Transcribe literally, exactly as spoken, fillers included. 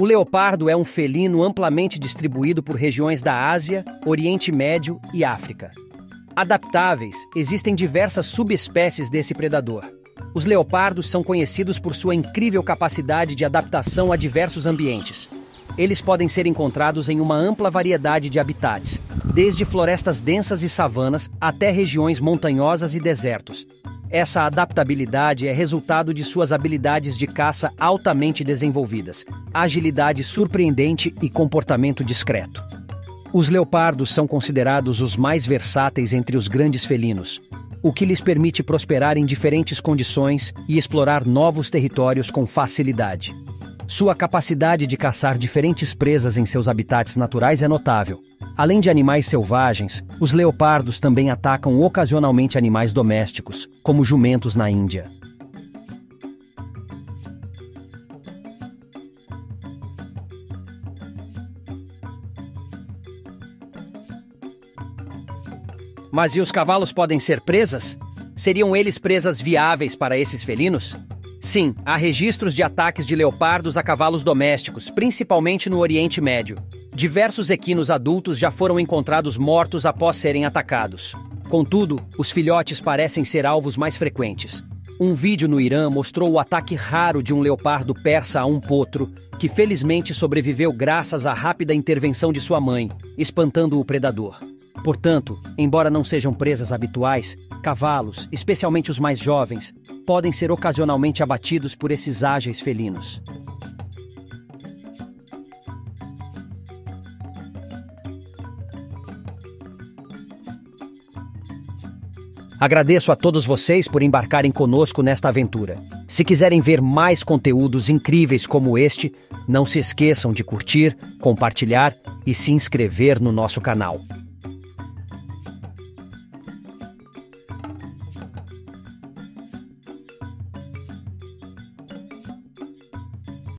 O leopardo é um felino amplamente distribuído por regiões da Ásia, Oriente Médio e África. Adaptáveis, existem diversas subespécies desse predador. Os leopardos são conhecidos por sua incrível capacidade de adaptação a diversos ambientes. Eles podem ser encontrados em uma ampla variedade de habitats, desde florestas densas e savanas até regiões montanhosas e desertos. Essa adaptabilidade é resultado de suas habilidades de caça altamente desenvolvidas, agilidade surpreendente e comportamento discreto. Os leopardos são considerados os mais versáteis entre os grandes felinos, o que lhes permite prosperar em diferentes condições e explorar novos territórios com facilidade. Sua capacidade de caçar diferentes presas em seus habitats naturais é notável. Além de animais selvagens, os leopardos também atacam ocasionalmente animais domésticos, como jumentos na Índia. Mas e os cavalos podem ser presas? Seriam eles presas viáveis para esses felinos? Sim, há registros de ataques de leopardos a cavalos domésticos, principalmente no Oriente Médio. Diversos equinos adultos já foram encontrados mortos após serem atacados. Contudo, os filhotes parecem ser alvos mais frequentes. Um vídeo no Irã mostrou o ataque raro de um leopardo persa a um potro, que felizmente sobreviveu graças à rápida intervenção de sua mãe, espantando o predador. Portanto, embora não sejam presas habituais, cavalos, especialmente os mais jovens, podem ser ocasionalmente abatidos por esses ágeis felinos. Agradeço a todos vocês por embarcarem conosco nesta aventura. Se quiserem ver mais conteúdos incríveis como este, não se esqueçam de curtir, compartilhar e se inscrever no nosso canal.